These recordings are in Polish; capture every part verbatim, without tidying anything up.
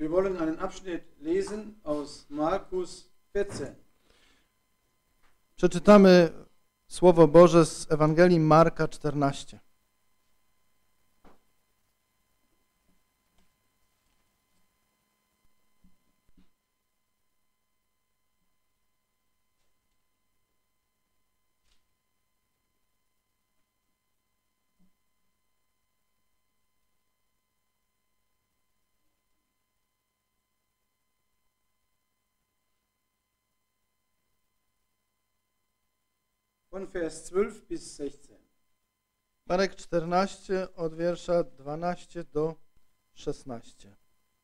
Wir wollen einen Abschnitt lesen aus Markus vierzehn. Przeczytamy Słowo Boże z Ewangelii Marka czternaście. Von Vers zwölf bis sechzehn. Marek czternaście od wiersza dwunastego do szesnastego.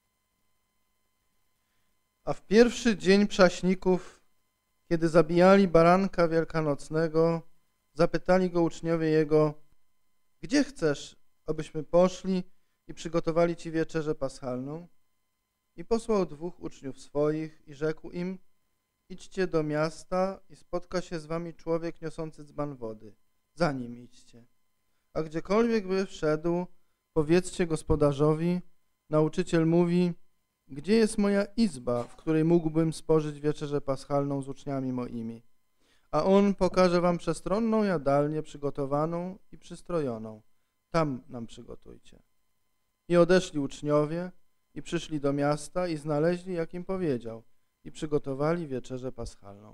A w pierwszy dzień prześników, kiedy zabijali baranka wielkanocnego, zapytali go uczniowie jego: gdzie chcesz, abyśmy poszli i przygotowali ci wieczerzę paschalną? I posłał dwóch uczniów swoich i rzekł im: idźcie do miasta i spotka się z wami człowiek niosący dzban wody. Za nim idźcie. A gdziekolwiek by wszedł, powiedzcie gospodarzowi: nauczyciel mówi, gdzie jest moja izba, w której mógłbym spożyć wieczerzę paschalną z uczniami moimi? A on pokaże wam przestronną jadalnię przygotowaną i przystrojoną. Tam nam przygotujcie. I odeszli uczniowie i przyszli do miasta i znaleźli, jak im powiedział, i przygotowali wieczerzę paschalną.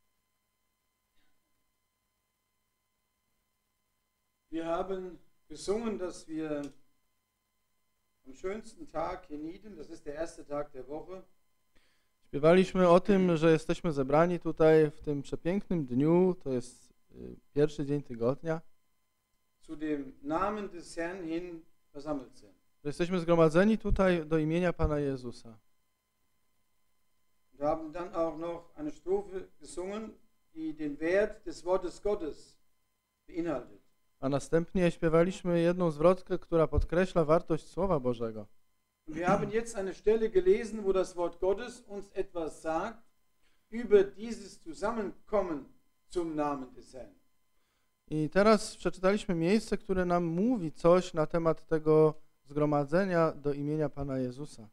Wir haben gesungen, dass wir am schönsten Tag hienieden, das ist der erste Tag der Woche, Śpiewaliśmy o tym, że jesteśmy zebrani tutaj w tym przepięknym dniu, to jest y, pierwszy dzień tygodnia, zu dem Namen des Herrn hin versammelt sind. że jesteśmy zgromadzeni tutaj do imienia Pana Jezusa. Wir haben dann auch noch eine Strophe gesungen, die den Wert des Wortes Gottes beinhaltet. A następnie śpiewaliśmy jedną zwrotkę, która podkreśla wartość Słowa Bożego. Wir haben jetzt eine Stelle gelesen, wo das Wort Gottes uns etwas sagt über dieses Zusammenkommen zum Namen des Herrn. I teraz przeczytaliśmy miejsce, które nam mówi coś na temat tego zgromadzenia do imienia Pana Jezusa.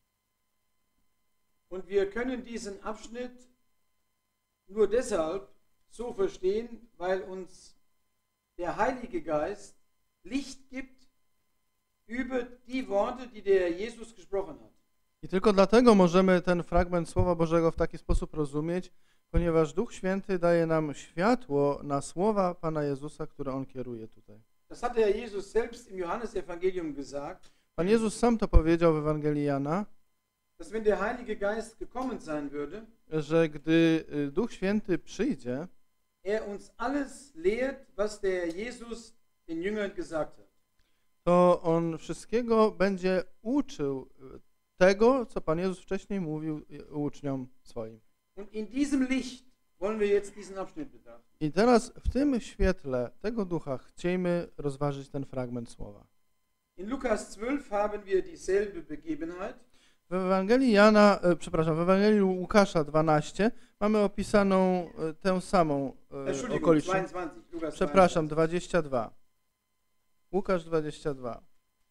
Und wir können diesen Abschnitt nur deshalb so verstehen, weil uns der Heilige Geist Licht gibt über die Worte, die der Jesus gesprochen hat. I tylko dlatego możemy ten fragment Słowa Bożego w taki sposób rozumieć, ponieważ Duch Święty daje nam światło na słowa Pana Jezusa, które On kieruje tutaj. Das hat der Jesus selbst im Johannesevangelium gesagt, Pan Jezus sam to powiedział w Ewangelii Jana, dass wenn der Heilige Geist gekommen sein würde, że gdy Duch Święty przyjdzie, er uns alles lehrt, was der Jesus den Jüngern gesagt hat. to On wszystkiego będzie uczył tego, co Pan Jezus wcześniej mówił uczniom swoim. Und in diesem Licht wollen wir jetzt diesen Abschnitt betrachten. I teraz w tym świetle tego ducha chciejmy rozważyć ten fragment słowa. In Lukas zwölf haben wir dieselbe Begebenheit. W Ewangelii Jana, e, przepraszam, w Ewangelii Łukasza dwanaście mamy opisaną e, tę samą e, Entschuldigung, okoliczność. zweiundzwanzig, Lukas Przepraszam, zweiundzwanzig. dwadzieścia dwa. Łukasz dwadzieścia dwa.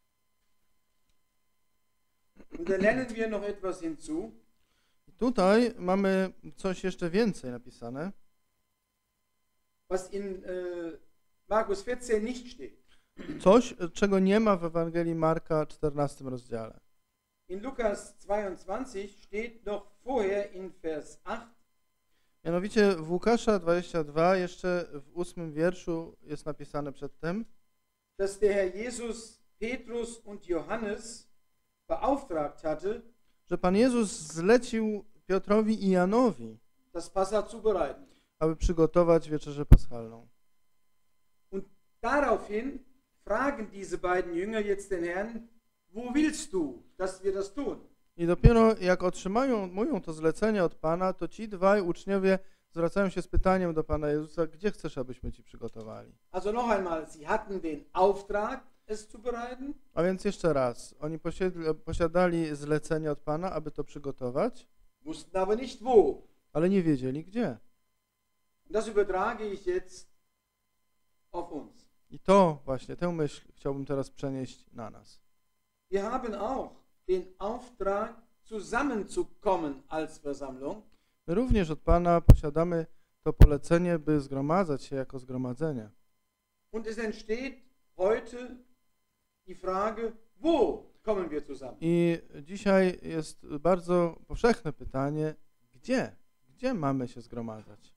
Und da lernen wir noch etwas hinzu. I tutaj mamy coś jeszcze więcej napisane, Was in äh, Markus vierzehn nicht steht. coś, czego nie ma w Ewangelii Marka czternastym rozdziale. In Lukas zweiundzwanzig steht noch vorher in Vers acht, Mianowicie w Łukasza dwadzieścia dwa jeszcze w ósmym wierszu jest napisane przedtem, dass der Herr Jesus Petrus und Johannes beauftragt hatte, że Pan Jezus zlecił Piotrowi i Janowi, das Passa zubereiten. aby przygotować wieczerzę paschalną. Und daraufhin fragen diese beiden Jünger jetzt den Herrn, wo willst du, dass wir das tun? I dopiero jak otrzymają mówią to zlecenie od Pana, to ci dwaj uczniowie zwracają się z pytaniem do Pana Jezusa: gdzie chcesz, abyśmy Ci przygotowali? Also noch einmal, sie hatten den Auftrag, es zu bereiten. A więc jeszcze raz, oni posiedli, posiadali zlecenie od Pana, aby to przygotować, Wussten aber nicht wo. ale nie wiedzieli gdzie. Und das übertrage ich jetzt auf uns. I to właśnie, tę myśl chciałbym teraz przenieść na nas. Wir haben auch den Auftrag, zusammenzukommen als Versammlung. My również od Pana posiadamy to polecenie, by zgromadzać się jako zgromadzenie. Und es entsteht heute die Frage, wo kommen wir zusammen? I dzisiaj jest bardzo powszechne pytanie, gdzie? Gdzie mamy się zgromadzać?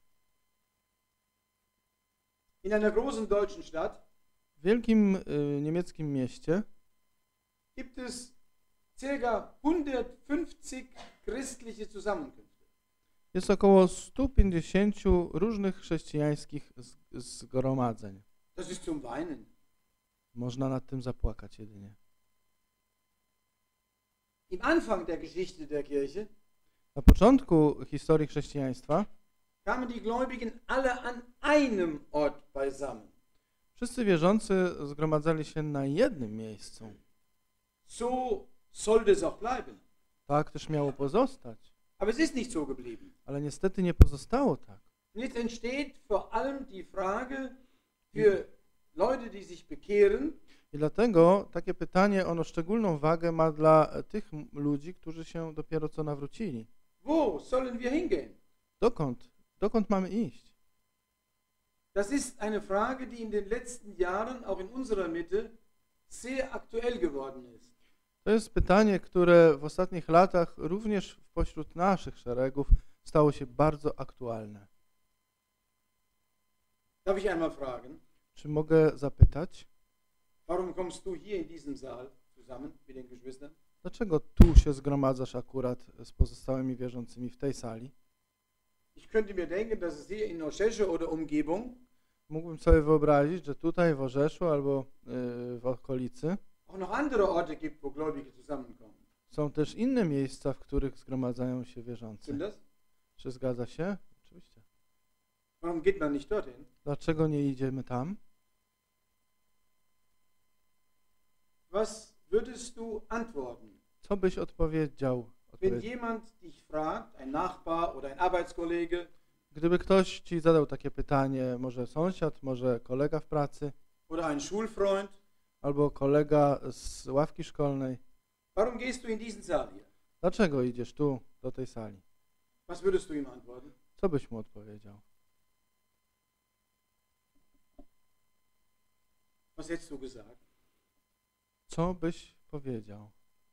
In einer großen deutschen Stadt W wielkim y, niemieckim mieście gibt es ca. hundertfünfzig christliche Zusammenkünfte. jest około sto pięćdziesiąt różnych chrześcijańskich z- zgromadzeń. Das ist zum Weinen. Można nad tym zapłakać jedynie. Im Anfang der Geschichte der Kirche Na początku historii chrześcijaństwa kamen die Gläubigen alle an einem Ort beisammen. wszyscy wierzący zgromadzali się na jednym miejscu. So sollte es auch bleiben. Tak też miało pozostać, Aber es ist nicht so geblieben. ale niestety nie pozostało tak. Und jetzt entsteht vor allem die Frage für Leute, die sich bekehren, I dlatego takie pytanie, ono szczególną wagę ma dla tych m- ludzi, którzy się dopiero co nawrócili. wo sollen wir hingehen? Dokąd? Dokąd mamy iść? Das ist eine Frage, die in den letzten Jahren auch in unserer Mitte sehr aktuell geworden ist. To jest pytanie, które w ostatnich latach również pośród naszych szeregów stało się bardzo aktualne. Darf ich einmal fragen, Czy mogę zapytać, warum kommst du hier in diesem Saal zusammen mit den Geschwistern? dlaczego tu się zgromadzasz akurat z pozostałymi wierzącymi w tej sali? Ich könnte mir denken, dass es hier in Orzesche oder Umgebung Mógłbym sobie wyobrazić, że tutaj w Orzeszu albo yy, w okolicy auch noch andere Orte gibt, wo Gläubige zusammenkommen. są też inne miejsca, w których zgromadzają się Stimmt wierzący. das? Czy zgadza się? Oczywiście. Warum geht man nicht dorthin? Dlaczego nie idziemy tam? Was würdest du antworten, Co byś odpowiedział? wenn Odpowiedz- jemand dich fragt, ein Nachbar oder ein Arbeitskollege Gdyby ktoś ci zadał takie pytanie, może sąsiad, może kolega w pracy, oder ein Schulfreund, albo kolega z ławki szkolnej, warum gehst du in diesen Saal hier? dlaczego idziesz tu, do tej sali? Was würdest du ihm antworten? Co byś mu odpowiedział? Was hättest du gesagt? Co byś powiedział?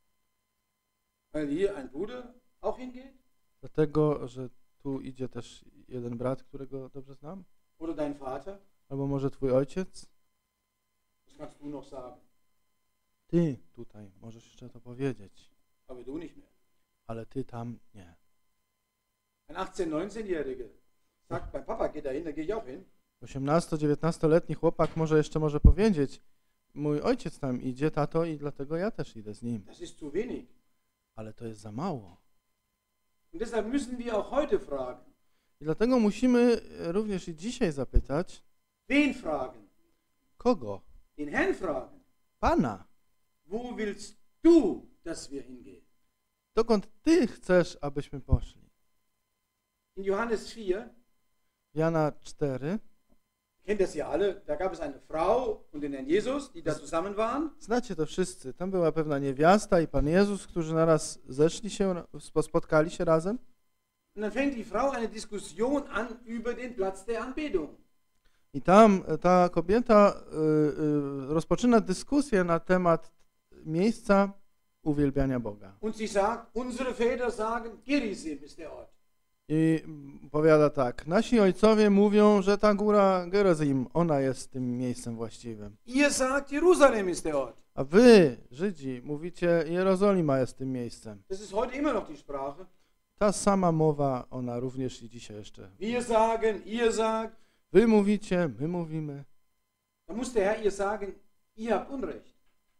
Weil hier ein Bruder auch hingeht? Dlatego, że tu idzie też jeden brat, którego dobrze znam? Oder dein Vater? Albo może twój ojciec? Das kannst du noch sagen, Ty tutaj możesz jeszcze to powiedzieć, aber du nicht mehr. ale ty tam nie. Ein achtzehn-, neunzehnjähriger sagt, mein Papa geht da hin, da gehe ich auch hin. osiemnasto-dziewiętnastoletni chłopak może jeszcze może powiedzieć, mój ojciec tam idzie, tato, i dlatego ja też idę z nim. Das ist zu wenig. Ale to jest za mało. Und deshalb müssen wir auch heute fragen. I dlatego musimy również i dzisiaj zapytać, Wen fragen? kogo? Den Herrn fragen. Pana. Wo willst du, dass wir hingehen? Dokąd ty chcesz, abyśmy poszli? In Johannes vier, Jana cztery. kennt das ja alle, da gab es eine Frau und den Herrn Jesus, die da zusammen waren. Znacie to wszyscy. Tam była pewna niewiasta i Pan Jezus, którzy naraz zeszli się, spo- spotkali się razem. Und dann fängt die Frau eine Diskussion an über den Platz der Anbetung. I tam e, ta kobieta y, y, rozpoczyna dyskusję na temat miejsca uwielbiania Boga. Und sie sagt, unsere Väter sagen, Gerizim ist der Ort. I powiada tak, nasi ojcowie mówią, że ta góra Gerizim, ona jest tym miejscem właściwym. Ihr sagt, Jerusalem ist der Ort. A wy, Żydzi, mówicie, Jerozolima jest tym miejscem. Das ist heute immer noch die Sprache. Ta sama mowa, ona również i dzisiaj jeszcze. Wir sagen, ihr sagt. Wy mówicie, my mówimy. Da muss der Herr ihr sagen, ihr habt Unrecht.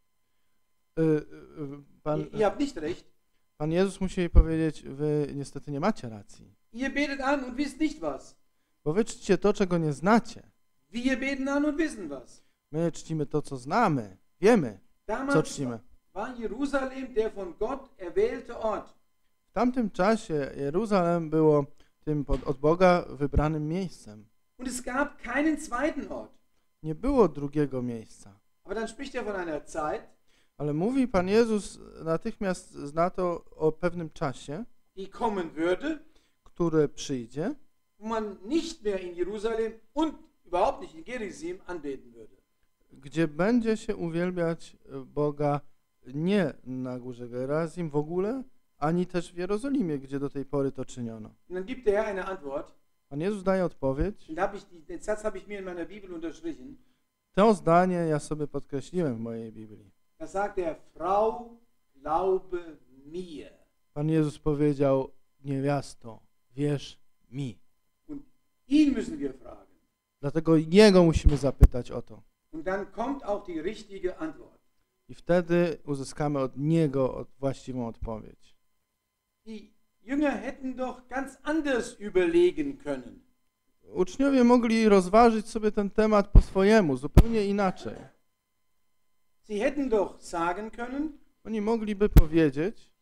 Y, y, Pan, Ihr, ihr habt nicht recht. Pan Jezus musi jej powiedzieć, wy niestety nie macie racji. Ihr betet an und wisst nicht was. Bo wy czcicie to, czego nie znacie. Wir beten an und wissen was. My czcimy to, co znamy. Wiemy, co Damals czcimy. war Jerusalem der von Gott erwählte Ort. W tamtym czasie Jeruzalem było tym pod, od Boga wybranym miejscem. Und es gab keinen zweiten Ort. Nie było drugiego miejsca. Aber dann spricht er von einer Zeit, Ale mówi Pan Jezus natychmiast na to o pewnym czasie, die kommen würde, które przyjdzie, wo man nicht mehr in Jerusalem und überhaupt nicht in Gerizim anbeten würde. gdzie będzie się uwielbiać Boga nie na górze Gerazim w ogóle, ani też w Jerozolimie, gdzie do tej pory to czyniono. Und dann gibt der Herr eine Antwort. Pan Jezus daje odpowiedź. Und da habe ich die, den Satz habe ich mir in meiner Bibel unterstrichen. To zdanie ja sobie podkreśliłem w mojej Biblii. Da sagt er, Frau, glaube mir. Pan Jezus powiedział, niewiasto, wierz mi. Und ihn müssen wir fragen. Dlatego Jego musimy zapytać o to. Und dann kommt auch die richtige Antwort. I wtedy uzyskamy od Niego od właściwą odpowiedź. Die Jünger hätten doch ganz anders überlegen können. Uczniowie mogli rozważyć sobie ten temat po swojemu, zupełnie inaczej. Sie hätten doch sagen können, Oni mogliby powiedzieć,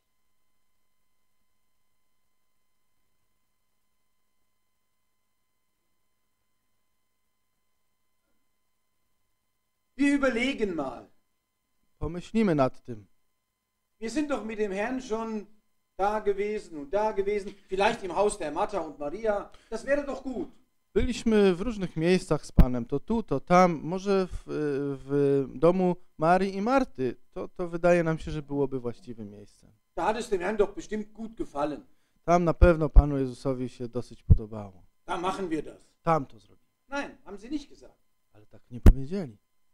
wir überlegen mal. pomyślimy nad tym. Wir sind doch mit dem Herrn schon da gewesen und da gewesen, vielleicht im Haus der Martha und Maria. Das wäre doch gut. Byliśmy w różnych miejscach z Panem, to tu, to tam, może w, w domu Marii i Marty. To, to wydaje nam się, że byłoby właściwym miejscem. Da hat es dem Herrn doch bestimmt gut gefallen. Tam na pewno Panu Jezusowi się dosyć podobało. Da machen wir das. Tam to zrobimy. Nein, haben sie nicht gesagt. Ale tak nie powiedzieli.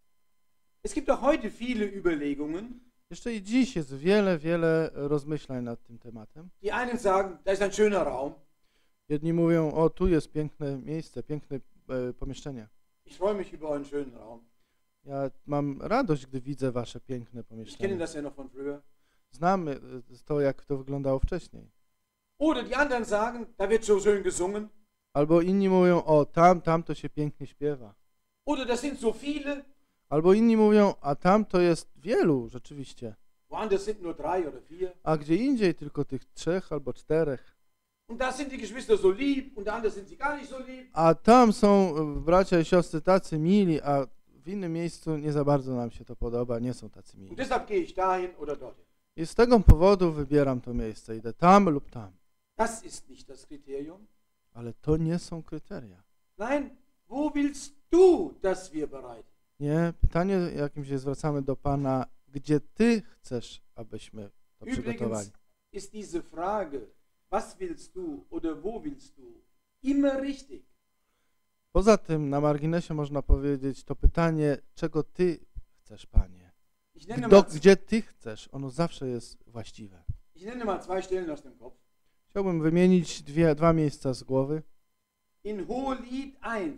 Es gibt auch heute viele Überlegungen. Jeszcze i dziś jest wiele, wiele rozmyślań nad tym tematem. Die einen sagen, da ist ein schöner Raum. Jedni mówią, o tu jest piękne miejsce, piękne e, pomieszczenie. Ich freue mich über einen schönen Raum. Ja mam radość, gdy widzę wasze piękne Ich kenne pomieszczenie. das ja noch von früher. Znamy e, to, jak to wyglądało wcześniej. Oder die anderen sagen, da wird so schön gesungen. Albo inni mówią, o tam, tam to się pięknie śpiewa. Oder das sind so viele. Albo inni mówią, a tam to jest wielu rzeczywiście. Woanders sind nur drei oder vier. A gdzie indziej tylko tych trzech albo czterech. Und da sind die Geschwister so lieb und woanders sind sie gar nicht so lieb. A tam są e, bracia i siostry tacy mili, a w innym miejscu nie za bardzo nam się to podoba, nie są tacy mili. Und deshalb gehe ich dahin oder dorthin. I z tego powodu wybieram to miejsce. Idę tam lub tam. Das ist nicht das Kriterium. Ale to nie są kryteria. Nein, wo willst du, dass wir bereiten? Nie, pytanie, jakim się zwracamy do Pana, gdzie Ty chcesz, abyśmy to przygotowali. Übrigens ist diese Frage, was willst du oder wo willst du, immer richtig. Poza tym, na marginesie można powiedzieć, to pytanie, czego Ty chcesz, Panie. Ich nenne Do, mal, gdzie Ty chcesz, ono zawsze jest właściwe. ich nenne mal zwei Stellen aus dem Kopf. Chciałbym wymienić dwie, dwa miejsca z głowy. In Hohelied eins,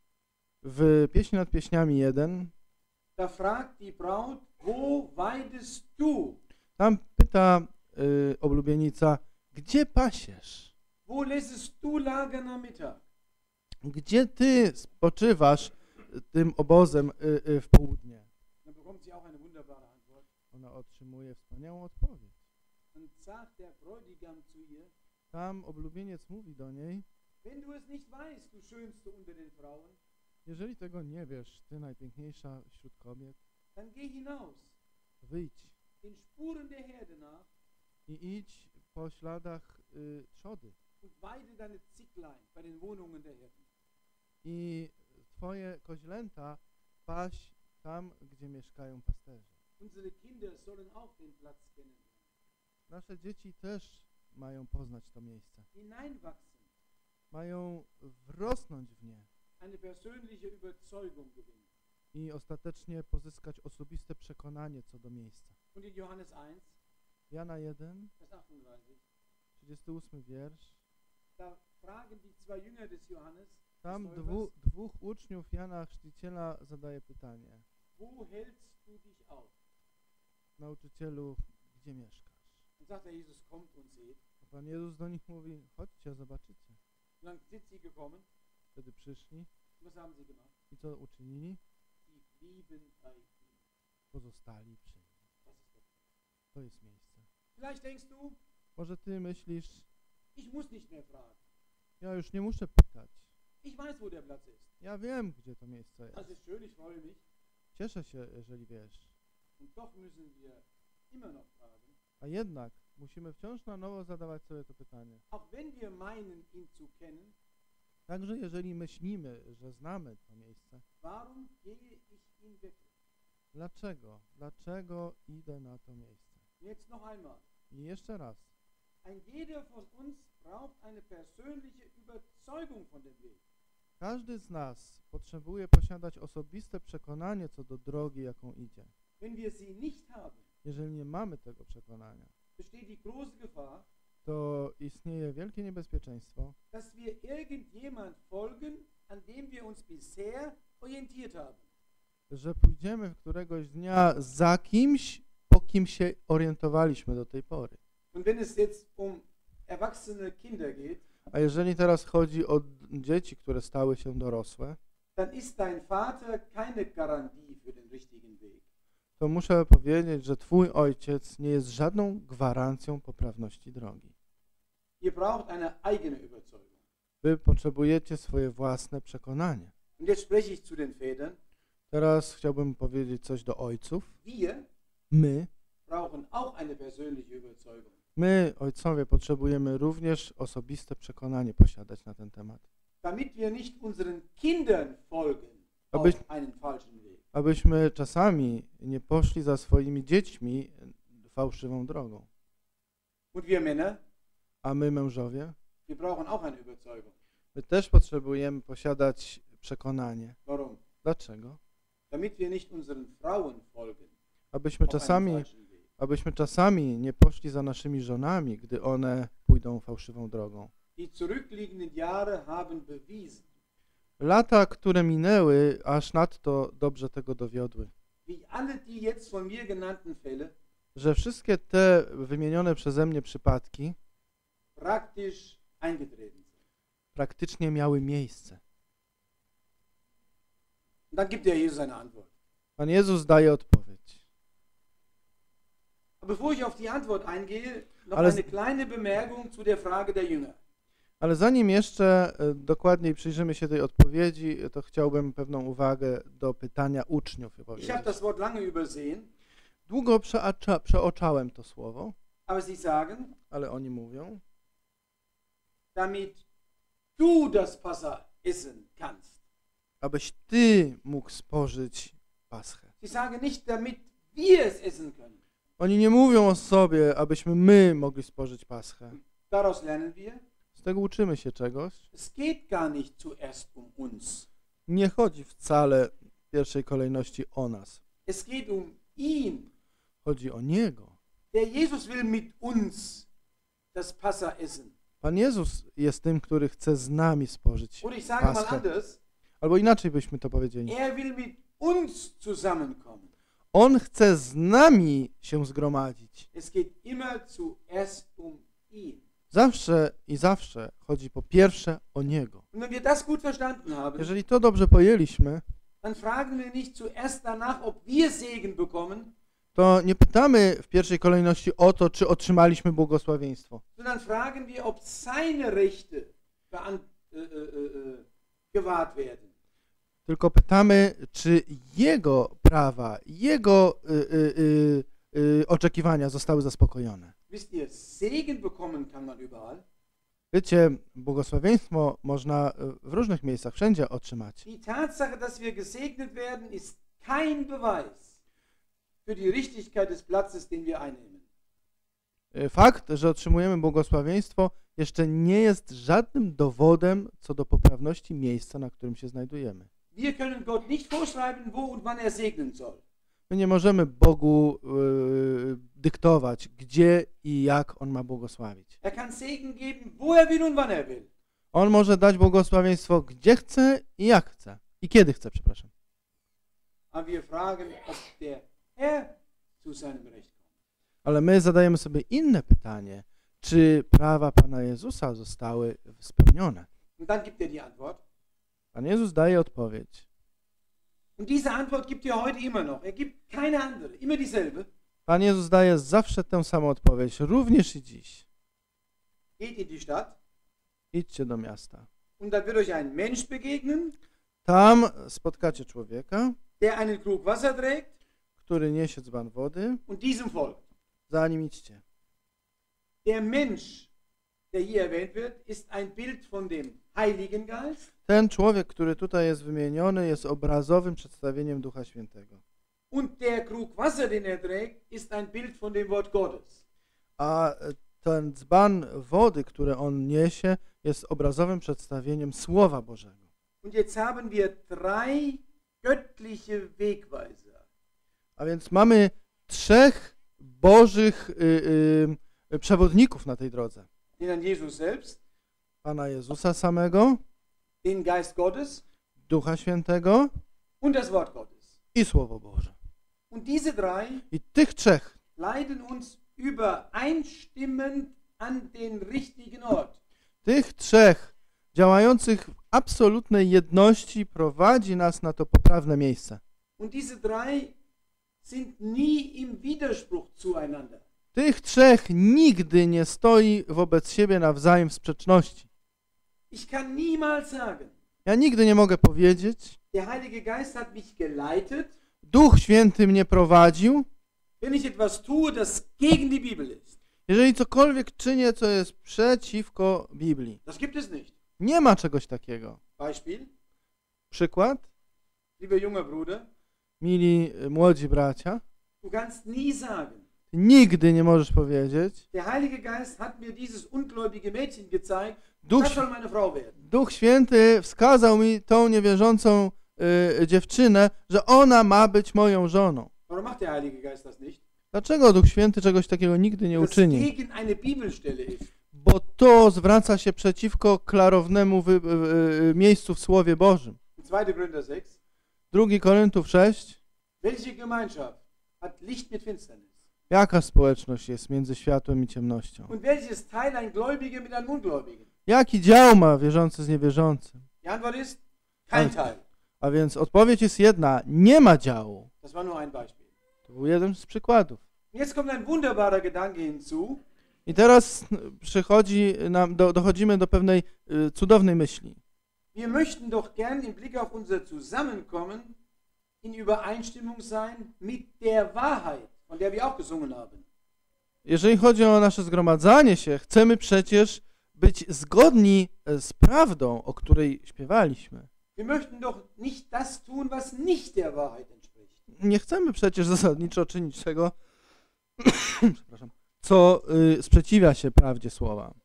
W Pieśni nad Pieśniami jeden, da fragt die Braut, wo weidest du? tam pyta y, oblubienica, gdzie pasiesz? Wo lässest du lagern am Mittag? Gdzie Ty spoczywasz tym obozem y, y, w południe? Dann bekommt sie auch eine wunderbare Antwort. Ona otrzymuje wspaniałą odpowiedź. Dann sagt der Bräutigam zu ihr, Tam oblubieniec mówi do niej, wenn du es nicht weißt, du schönste unter den Frauen, jeżeli tego nie wiesz, Ty najpiękniejsza wśród kobiet, dann geh hinaus, wyjdź den Spuren der Herde nach i idź po śladach y, trzody und weide deine Zicklein bei den Wohnungen der Hirten. i Twoje koźlęta paś tam, gdzie mieszkają pasterze. Unsere Kinder sollen auch den Platz kennenlernen, Nasze dzieci też mają poznać to miejsce. hineinwachsen, Mają wrosnąć w nie eine persönliche Überzeugung gewinnen. i ostatecznie pozyskać osobiste przekonanie co do miejsca. Und in Johannes eins, Jana jeden, Vers achtunddreißig, trzydziesty ósmy wiersz. da fragen die zwei Jünger des Johannes, Tam des dwu, Täufers, dwóch uczniów Jana Chrzciciela zadaje pytanie. wo hältst du dich auf? Nauczycielu, gdzie mieszkasz? Dann sagt er, Jesus, kommt und seht. A Pan Jezus do nich mówi, chodźcie, zobaczycie. Und dann sind sie gekommen. Wtedy przyszli Was haben sie gemacht? i co uczynili? Sie blieben bei ihm. Pozostali przy nim. Das ist das. To jest miejsce. Vielleicht denkst du, Może ty myślisz, ich muss nicht mehr fragen. ja już nie muszę pytać. Ich weiß, wo der Platz ist. Ja wiem, gdzie to miejsce Das jest. ist schön, ich freue mich. Cieszę się, jeżeli wiesz. Und doch müssen wir immer noch fragen, A jednak musimy wciąż na nowo zadawać sobie to pytanie. auch wenn wir meinen, ihn zu kennen, Także jeżeli myślimy, że znamy to miejsce, warum gehe ich ihn wirklich? dlaczego? Dlaczego idę na to miejsce? Und jetzt noch einmal. I jeszcze raz. Ein jeder von uns braucht eine persönliche Überzeugung von dem Weg. Każdy z nas potrzebuje posiadać osobiste przekonanie co do drogi, jaką idzie. Wenn wir sie nicht haben, Jeżeli nie mamy tego przekonania, besteht die große Gefahr, to istnieje wielkie niebezpieczeństwo, dass wir irgendjemand folgen, an dem wir uns bisher orientiert haben. że pójdziemy któregoś dnia za kimś, po kim się orientowaliśmy do tej pory. Und wenn es jetzt um erwachsene Kinder geht, A jeżeli teraz chodzi o dzieci, które stały się dorosłe, dann ist dein Vater keine Garantie für den richtigen Weg. to muszę powiedzieć, że twój ojciec nie jest żadną gwarancją poprawności drogi. Ihr braucht eine eigene Überzeugung. Wy potrzebujecie swoje własne przekonanie. Und jetzt spreche ich zu den Vätern. Teraz chciałbym powiedzieć coś do ojców. Wir My, brauchen auch eine persönliche Überzeugung. my, ojcowie, potrzebujemy również osobiste przekonanie posiadać na ten temat. Damit wir nicht unseren Kindern folgen Aber ich- auf einen falschen Weg. Abyśmy czasami nie poszli za swoimi dziećmi fałszywą drogą. Und wir Männer, A my, mężowie, wir brauchen auch eine Überzeugung. my też potrzebujemy posiadać przekonanie. Warum? Dlaczego? Damit wir nicht unseren Frauen folgen Abyśmy auf einen czasami, falschen Weg. abyśmy czasami nie poszli za naszymi żonami, gdy one pójdą fałszywą drogą. Die zurückliegenden Jahre haben bewiesen, Lata, które minęły, aż nadto dobrze tego dowiodły, wie alle die jetzt von mir genannten Fälle że wszystkie te wymienione przeze mnie przypadki praktisch eingetreten sind. praktycznie miały miejsce. Und dann gibt der Jesus eine Antwort. Pan Jezus daje odpowiedź. Aber bevor ich auf die Antwort eingehe, noch Ale- eine kleine Bemerkung zu der Frage der Jünger. Ale zanim jeszcze e, dokładniej przyjrzymy się tej odpowiedzi, to chciałbym pewną uwagę do pytania uczniów Ich powiedzieć. habe das Wort lange übersehen, Długo przeacza, przeoczałem to słowo, aber sie sagen, ale oni mówią, damit du das Passa essen kannst. abyś ty mógł spożyć paschę. Sie sagen nicht, damit wir es essen können. Oni nie mówią o sobie, abyśmy my mogli spożyć paschę. Daraus lernen wir, Z tego uczymy się czegoś. es geht gar nicht zuerst um uns. Nie chodzi wcale w pierwszej kolejności o nas. Es geht um ihn. Chodzi o Niego. Der Jesus will mit uns das Passa essen. Pan Jezus jest tym, który chce z nami spożyć Oder ich sage mal Paschę. anders, Albo inaczej byśmy to powiedzieli. er will mit uns zusammenkommen. On chce z nami się zgromadzić. Es geht immer zuerst um ihn. Zawsze i zawsze chodzi po pierwsze o Niego. Und wenn wir das gut verstanden haben, Jeżeli to dobrze pojęliśmy, dann fragen wir nicht zuerst danach, ob wir Segen bekommen, to nie pytamy w pierwszej kolejności o to, czy otrzymaliśmy błogosławieństwo, sondern fragen wir, ob seine Rechte bean- äh, äh, äh, gewahrt werden. tylko pytamy, czy Jego prawa, Jego y, y, y, y, oczekiwania zostały zaspokojone. Wisst ihr, Segen bekommen kann man überall. Wiecie, błogosławieństwo można y, w różnych miejscach, wszędzie otrzymać. Die Tatsache, dass wir gesegnet werden, ist kein Beweis für die Richtigkeit des Platzes, den wir einnehmen. Y, Fakt, że otrzymujemy błogosławieństwo, jeszcze nie jest żadnym dowodem co do poprawności miejsca, na którym się znajdujemy. Wir können Gott nicht vorschreiben, wo und wann er segnen soll. My nie możemy Bogu y, dyktować, gdzie i jak On ma błogosławić. Er kann Segen geben, wo er will und wann er will. On może dać błogosławieństwo, gdzie chce i jak chce. I kiedy chce, przepraszam. Aber wir fragen, ob der Herr zu seinem Recht kommt. Ale my zadajemy sobie inne pytanie. Czy prawa Pana Jezusa zostały spełnione? Und dann gibt er die Antwort. Pan Jezus daje odpowiedź. Und diese Antwort gibt er heute immer noch. Er gibt keine andere, immer dieselbe. Pan Jezus daje zawsze tę samą odpowiedź, również i dziś. Geht in die Stadt Idźcie do miasta. und da wird euch ein Mensch begegnen, Tam spotkacie człowieka, der einen Krug Wasser trägt który niesie dzban wody, und diesem folgt. za nim idźcie. Der Mensch, der hier erwähnt wird, ist ein Bild von dem Heiligen Geist. Ten człowiek, który tutaj jest wymieniony, jest obrazowym przedstawieniem Ducha Świętego. Und der Krug Wasser, den er trägt, ist ein Bild von dem Wort Gottes. A ten dzban wody, który on niesie, jest obrazowym przedstawieniem Słowa Bożego. Und jetzt haben wir drei göttliche Wegweiser. A więc mamy trzech bożych y, y, przewodników na tej drodze. Den Herrn Jesus selbst, Pana Jezusa samego, den Geist Gottes Ducha Świętego und das Wort Gottes. i Słowo Boże. Und diese drei I tych trzech, leiten uns übereinstimmend an den richtigen Ort. tych trzech działających w absolutnej jedności prowadzi nas na to poprawne miejsce. Und diese drei sind nie im Widerspruch zueinander. Tych trzech nigdy nie stoi wobec siebie nawzajem w sprzeczności. Ich kann niemals sagen, Ja nigdy nie mogę powiedzieć, der Heilige Geist hat mich geleitet, Duch Święty mnie prowadził, wenn ich etwas tue, das gegen die Bibel ist. jeżeli cokolwiek czynię, co jest przeciwko Biblii. Das gibt es nicht. Nie ma czegoś takiego. Beispiel, Przykład, lieber junger Bruder, mili y, młodzi bracia, du kannst nie sagen, nigdy nie możesz powiedzieć, der Heilige Geist hat mir dieses ungläubige Mädchen gezeigt, Duch, das soll meine Frau werden. Duch Święty wskazał mi tą niewierzącą y, dziewczynę, że ona ma być moją żoną. Warum macht der Heilige Geist das nicht? Dlaczego Duch Święty czegoś takiego nigdy nie Das uczyni? gegen eine Bibelstelle ist. Bo to zwraca się przeciwko klarownemu wy, y, y, miejscu w Słowie Bożym. zweiter Korinther sechs. drugi Koryntów sześć. Welche Gemeinschaft hat Licht mit Finsternis? Jaka społeczność jest między światłem i ciemnością? Und welches Teil ein Gläubiger mit einem Ungläubigen? Jaki dział ma wierzący z niewierzącym? Die Antwort ist kein Also- Teil. A więc odpowiedź jest jedna, nie ma działu. Das war nur ein Beispiel. To był jeden z przykładów. Und jetzt kommt ein wunderbarer Gedanke hinzu. I teraz przychodzi nam, do, dochodzimy do pewnej y, cudownej myśli. Wir möchten doch gern im Blick auf unser Zusammenkommen in Übereinstimmung sein mit der Wahrheit, von der wir auch gesungen haben. Jeżeli chodzi o nasze zgromadzanie się, chcemy przecież być zgodni z prawdą, o której śpiewaliśmy. Wir möchten doch nicht das tun, was nicht der Wahrheit entspricht. Nie chcemy przecież zasadniczo czynić tego, przepraszam, co y, sprzeciwia się prawdzie słowa.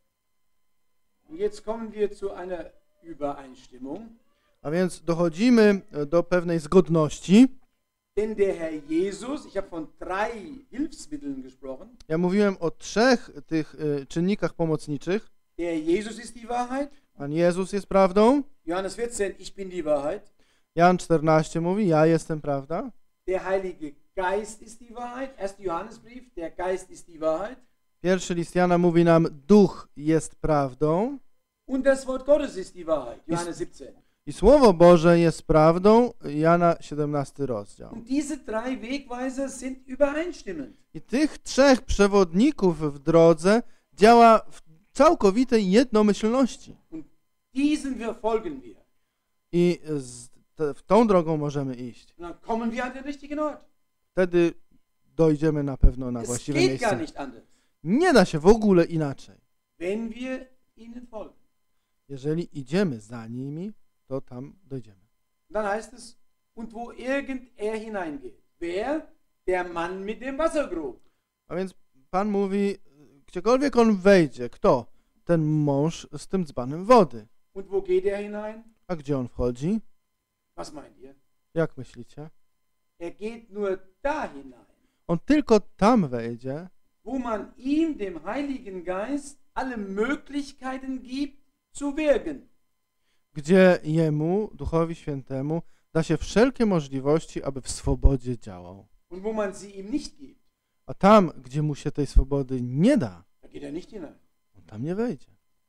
Und jetzt kommen wir zu einer Übereinstimmung. A więc dochodzimy do pewnej zgodności. Denn der Herr Jesus, ich habe von drei Hilfsmitteln gesprochen, Ja mówiłem o trzech tych y, czynnikach pomocniczych. der Jesus ist die Wahrheit, Pan Jezus jest prawdą. Johannes vierzehn, ich bin die Wahrheit, Jan czternaście mówi, ja jestem prawda. der Heilige Geist ist die Wahrheit, erster Johannesbrief, der Geist ist die Wahrheit Pierwszy list Jana mówi nam, duch jest prawdą. und das Wort Gottes ist die Wahrheit, Johannes siebzehn. I Słowo Boże jest prawdą, Jana siedemnasty rozdział. Und diese drei Wegweiser sind übereinstimmend. I tych trzech przewodników w drodze działa w całkowitej jednomyślności. Und diesen verfolgen wir. I z, te, w tą drogą możemy iść. Und dann kommen wir an den richtigen Ort. Wtedy dojdziemy na pewno na Es właściwe geht gar miejsce. nicht anders, Nie da się w ogóle inaczej. wenn wir ihnen folgen. Jeżeli idziemy za nimi, to tam dojdziemy. Dann heißt es, und wo irgend er hineingeht. Wer? Der Mann mit dem Wasserkrug. A więc Pan mówi, gdziekolwiek on wejdzie, kto? Ten mąż z tym dzbanem wody. Und wo geht er hinein? A gdzie on wchodzi? Was meint ihr? Jak myślicie? Er geht nur da hinein, On tylko tam wejdzie, wo man ihm, dem Heiligen Geist, alle Möglichkeiten gibt, zu wirken. gdzie jemu, Duchowi Świętemu, da się wszelkie możliwości, aby w swobodzie działał. Und wo man sie ihm nicht gibt, A tam, gdzie mu się tej swobody nie da, da geht er nicht hinein. on tam nie wejdzie.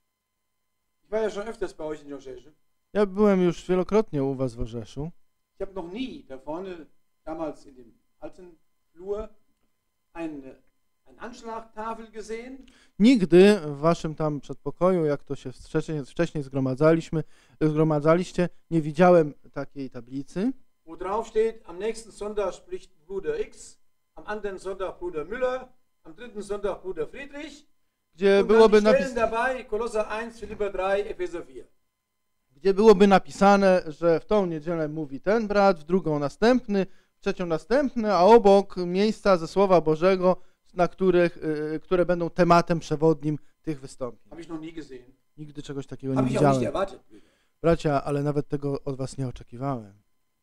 Ich war ja schon öfters bei euch in Jorzesche. Ja byłem już wielokrotnie u was w Orzeszu. Ich habe noch nie da vorne, damals in dem alten Flur, eine, eine Anschlagtafel gesehen. Nigdy w waszym tam przedpokoju, jak to się wcześniej, wcześniej zgromadzaliśmy, zgromadzaliście, nie widziałem takiej tablicy. wo drauf steht, am nächsten Sonntag spricht Bruder X, am anderen Sonntag Bruder Müller, am dritten Sonntag Bruder Friedrich. Gdzie Und dann byłoby, die Stellen napis dabei, Kolosser eins, Philipper drei, Epheser vier. gdzie byłoby napisane, że w tą niedzielę mówi ten brat, w drugą następny, w trzecią następny, a obok miejsca ze Słowa Bożego, na których, y, które będą tematem przewodnim tych wystąpień. Habe ich noch nie gesehen. Nigdy czegoś takiego nie Habe ich auch nicht widziałem. erwartet. Bracia, ale nawet tego od was nie oczekiwałem.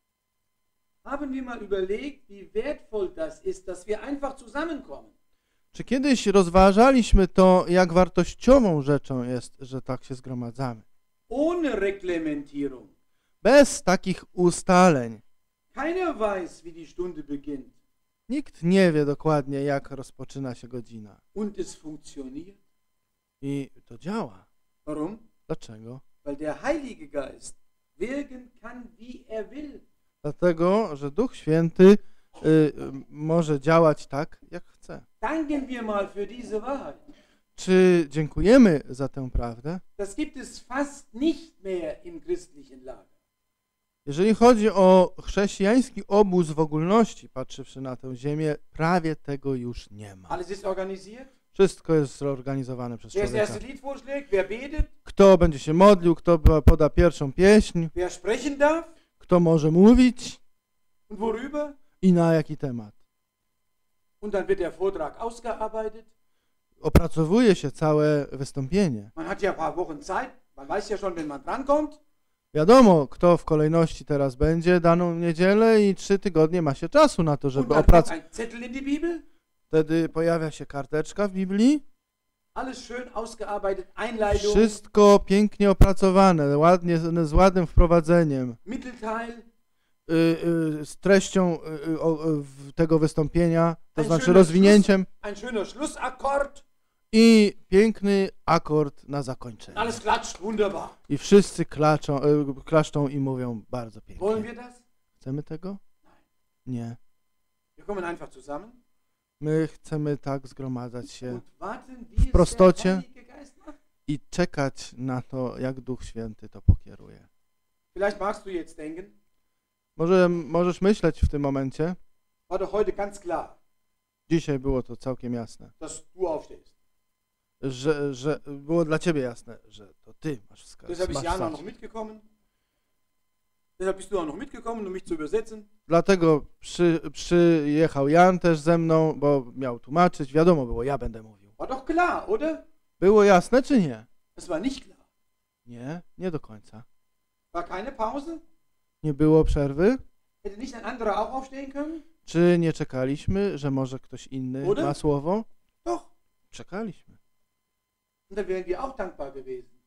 Haben wir mal überlegt, wie wertvoll das ist, dass wir einfach zusammenkommen. Czy kiedyś rozważaliśmy to, jak wartościową rzeczą jest, że tak się zgromadzamy? Ohne Reglementierung. Bez takich ustaleń. Keiner weiß, wie die Stunde beginnt. Nikt nie wie dokładnie, jak rozpoczyna się godzina. Und es funktioniert. I to działa. Warum? Dlaczego? Weil der Heilige Geist wirken kann, wie er will. Dlatego, że Duch Święty y, y, może działać tak, jak chce. Danken wir mal für diese Wahrheit. Czy dziękujemy za tę prawdę? Das gibt es fast nicht mehr im christlichen Lager. Jeżeli chodzi o chrześcijański obóz w ogólności, patrzywszy na tę ziemię, prawie tego już nie ma. Alles ist organisiert. Wszystko jest zorganizowane przez Wer das człowieka. erste Lied vorschlägt, wer betet, Kto będzie się modlił, kto poda pierwszą pieśń, wer sprechen darf kto może mówić und worüber. i na jaki temat. Und dann wird der Vortrag ausgearbeitet. Opracowuje się całe wystąpienie. Man hat ja ein paar Wochen Zeit. Man weiß ja schon, wenn man drankommt. Wiadomo, kto w kolejności teraz będzie daną niedzielę i trzy tygodnie ma się czasu na to, Und żeby dann kommt opracować. ein Zettel in die Bibel. Wtedy pojawia się karteczka w Biblii. Alles schön ausgearbeitet. Einleitung, Wszystko pięknie opracowane, ładnie, z ładnym wprowadzeniem, Mittelteil. y, y, z treścią y, y, o, y, tego wystąpienia, to Ein znaczy schöner rozwinięciem Ein schöner Schlussakkord. i piękny akord na zakończenie. Alles klatscht wunderbar. I wszyscy klaczą, y, klaszczą i mówią bardzo Wollen pięknie. wir das? Chcemy tego? Nie. Wir kommen einfach zusammen My chcemy tak zgromadzać się und warten, wie es der prostocie. Heilige Geist macht. i czekać na to, jak Duch Święty to pokieruje. Vielleicht magst du jetzt denken, Może możesz myśleć w tym momencie, war doch heute ganz klar, dzisiaj było to całkiem jasne, dass du aufstehst. że, że było dla ciebie jasne, że to ty masz wskazać. Deshalb ist Masz Jana noch wstać. mitgekommen. Deshalb bist du auch noch mitgekommen, um mich zu übersetzen. Dlatego przy, przyjechał Jan też ze mną, bo miał tłumaczyć. Wiadomo było, ja będę mówił. War doch klar, oder? Było jasne czy nie? Es war nicht klar. Nie, nie do końca. War keine Pause? Nie było przerwy? Hätte nicht ein anderer auch aufstehen können? Czy nie czekaliśmy, że może ktoś inny Oder? ma słowo? Doch. Czekaliśmy. Und dann wären wir auch dankbar gewesen.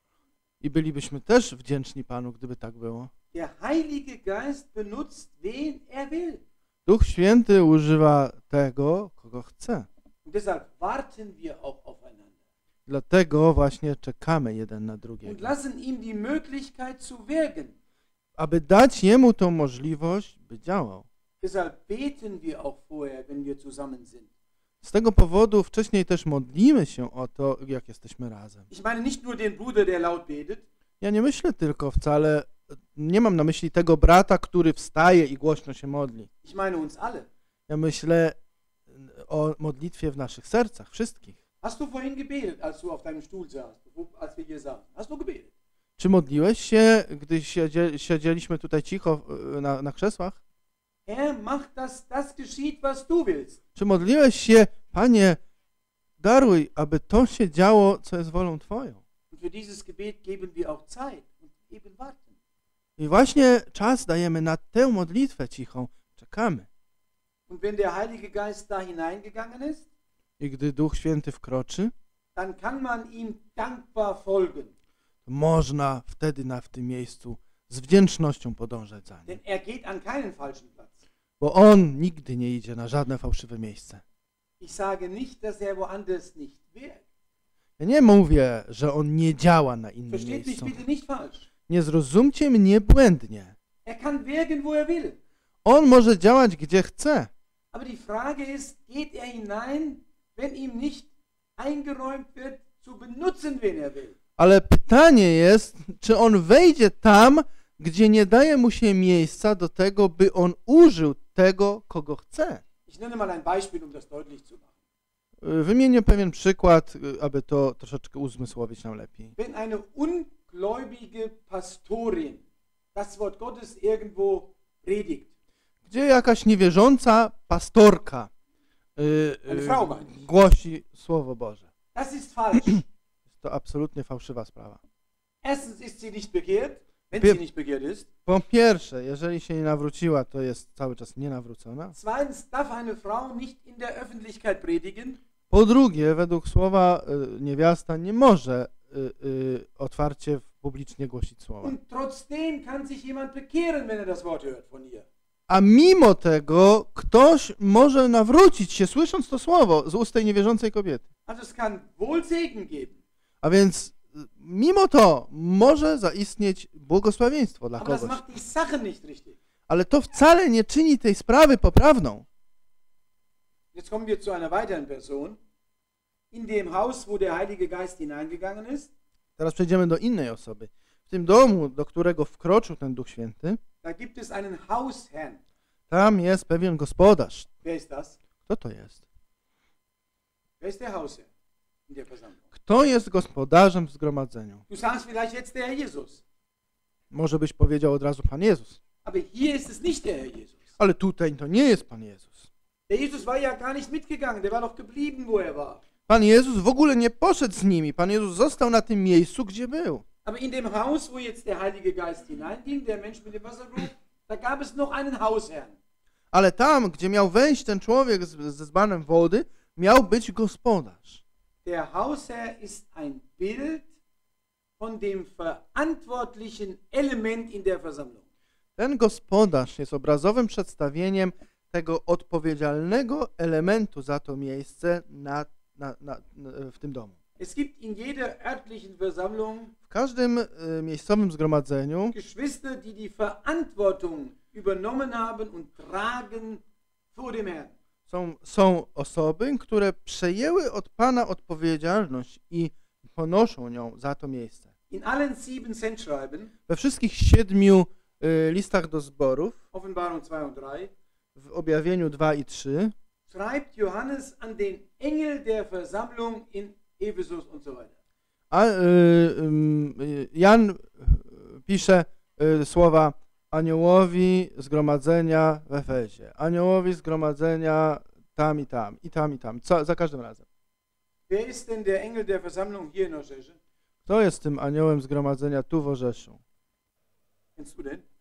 I bylibyśmy też wdzięczni Panu, gdyby tak było. Der Heilige Geist benutzt, wen er will. Duch Święty używa tego, kogo chce. Und deshalb warten wir auch aufeinander. Dlatego właśnie czekamy jeden na Und drugiego. lassen ihm die Möglichkeit zu wirken. Aby dać Jemu tą możliwość, by działał. Deshalb beten wir auch vorher, wenn wir zusammen sind. Z tego powodu wcześniej też modlimy się o to, jak jesteśmy razem. Ich meine nicht nur den Bruder, der laut betet. Ja nie myślę tylko wcale, nie mam na myśli tego brata, który wstaje i głośno się modli. Ich meine uns alle. Ja myślę o modlitwie w naszych sercach, wszystkich. Hast du vorhin gebetet, als du auf deinem Stuhl saßt, als wir hier saßen? Hast du gebetet? Czy modliłeś się, gdy siedzie, siedzieliśmy tutaj cicho na, na krzesłach? Herr, mach, dass das geschieht, was du willst. Czy modliłeś się, Panie, daruj, aby to się działo, co jest wolą Twoją? Und für dieses Gebet geben wir auch Zeit und eben warten. I właśnie czas dajemy na tę modlitwę cichą, czekamy. Und wenn der Heilige Geist da hineingegangen ist, I gdy Duch Święty wkroczy, dann kann man ihm dankbar folgen. to można wtedy na w tym miejscu z wdzięcznością podążać za nim. Denn er geht an keinen falschen Platz. Bo On nigdy nie idzie na żadne fałszywe miejsce. Ich sage nicht, dass er woanders nicht wirkt. Ja nie mówię, że On nie działa na innym Versteht mich miejscu. bitte nicht falsch. Nie zrozumcie mnie błędnie. Er kann wirken, wo er will. On może działać gdzie chce. Aber die Frage ist, geht er hinein, wenn ihm nicht eingeräumt wird, zu benutzen, wen er will? Ale pytanie jest, czy On wejdzie tam, gdzie nie daje mu się miejsca do tego, by on użył tego, kogo chce. Ich nenne mal ein Beispiel, um das deutlich zu machen. Wymienię pewien przykład, aby to troszeczkę uzmysłowić nam lepiej. Wenn eine ungläubige Pastorin das Wort Gottes irgendwo predigt, Gdzie jakaś niewierząca pastorka y, Eine Frau y, meine ich. głosi Słowo Boże. das ist falsch. Jest to absolutnie fałszywa sprawa. Erstens ist sie nicht bekehrt, wenn Wir- sie nicht bekehrt ist. Po pierwsze, jeżeli się nie nawróciła, to jest cały czas nienawrócona. Zweitens darf eine Frau nicht in der Öffentlichkeit predigen. Po drugie, według słowa y, niewiasta nie może y, y, otwarcie publicznie głosić słowa. Und trotzdem kann sich jemand bekehren, wenn er das Wort hört von ihr. A mimo tego ktoś może nawrócić się, słysząc to słowo z ust tej niewierzącej kobiety. Also es kann wohl Segen geben. A więc y, mimo to może zaistnieć błogosławieństwo dla Aber das kogoś. macht die Sache nicht richtig. Ale to wcale nie czyni tej sprawy poprawną. Jetzt kommen wir zu einer weiteren Person. In dem Haus, wo der Heilige Geist hineingegangen ist, Teraz przejdziemy do innej osoby. W tym domu, do którego wkroczył ten Duch Święty, da gibt es einen Hausherrn. tam jest pewien gospodarz. Wer ist das? Kto to jest? Wer ist der Hausherr in der Versammlung? Kto jest gospodarzem w zgromadzeniu? Du sagst vielleicht jetzt der Herr Jesus. Może byś powiedział od razu Pan Jezus. Aber hier ist es nicht der Herr Jesus. Ale tutaj to nie jest Pan Jezus. Der Jesus war ja gar nicht mitgegangen, der war doch geblieben, wo er war. Pan Jezus w ogóle nie poszedł z nimi. Pan Jezus został na tym miejscu, gdzie był. Aber in dem Haus, wo jetzt der Heilige Geist hineinging, der Mensch mit dem Wasserkrug, da gab es noch einen Hausherrn. Ale tam, gdzie miał wejść ten człowiek z, ze dzbanem wody, miał być gospodarz. Der Hausherr ist ein Bild von dem verantwortlichen Element in der Versammlung. Ten gospodarz jest obrazowym przedstawieniem tego odpowiedzialnego elementu za to miejsce na, na, na, w tym domu. Es gibt in jeder örtlichen Versammlung W każdym y, miejscowym zgromadzeniu Geschwister, die die Verantwortung übernommen haben und tragen vor dem Herrn. są, są osoby, które przejęły od Pana odpowiedzialność i ponoszą nią za to miejsce. In allen sieben Sendschreiben, We wszystkich siedmiu y, listach do zborów, Offenbarung zwei und drei, w objawieniu dwa i trzy, schreibt Johannes an den Engel der Versammlung in Ephesus und so weiter. a y, y, Jan y, pisze y, słowa aniołowi zgromadzenia w Efezie, aniołowi zgromadzenia tam i tam, i tam i tam, Co, za każdym razem. Wer ist denn der Engel der Versammlung hier in Orzesche? Kto jest tym aniołem zgromadzenia tu w Orzeszu? Kennst du den?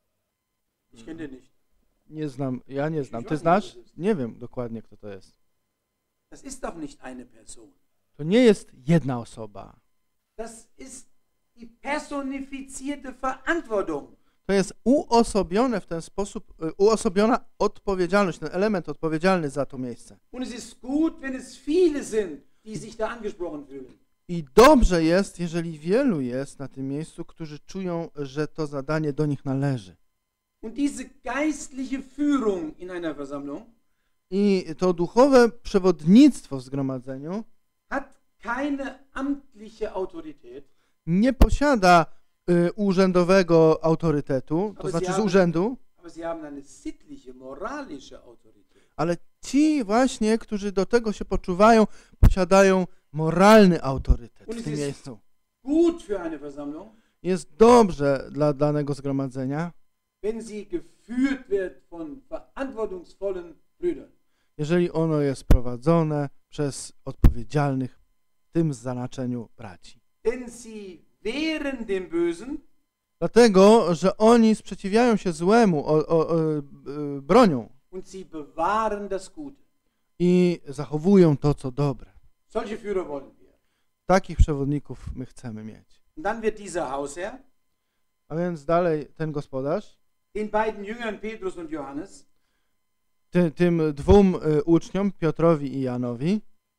Ich kenne den nicht. Nie znam, ja nie znam. Ty znasz? Nie wiem dokładnie, kto to jest. Das ist doch nicht eine Person. To nie jest jedna osoba. Das ist die personifizierte Verantwortung. To jest uosobione w ten sposób, y, uosobiona odpowiedzialność, ten element odpowiedzialny za to miejsce. Und es ist gut, wenn es viele sind, die sich da angesprochen fühlen. I dobrze jest, jeżeli wielu jest na tym miejscu, którzy czują, że to zadanie do nich należy. Und diese geistliche Führung in einer Versammlung I to duchowe przewodnictwo w zgromadzeniu hat keine amtliche Autorität, nie posiada y, urzędowego autorytetu, to Ale znaczy z zjawne- urzędu, aber sie haben eine sittliche, moralische Autorität. ale ci właśnie, którzy do tego się poczuwają, posiadają moralny autorytet Und w es tym ist miejscu. gut für eine Versammlung, Jest dobrze dla danego zgromadzenia, wenn sie geführt wird von verantwortungsvollen Brüdern. jeżeli ono jest prowadzone przez odpowiedzialnych w tym znaczeniu braci. Denn sie wehren dem Bösen Dlatego, że oni sprzeciwiają się złemu, o, o, o, e, bronią und sie bewahren das Gute. i zachowują to, co dobre. Solche Führer wollen wir. Takich przewodników my chcemy mieć. Und dann wird dieser Hausherr A więc dalej ten gospodarz, den beiden Jüngern Petrus und Johannes ty, tym dwóm e, uczniom, Piotrowi i Janowi,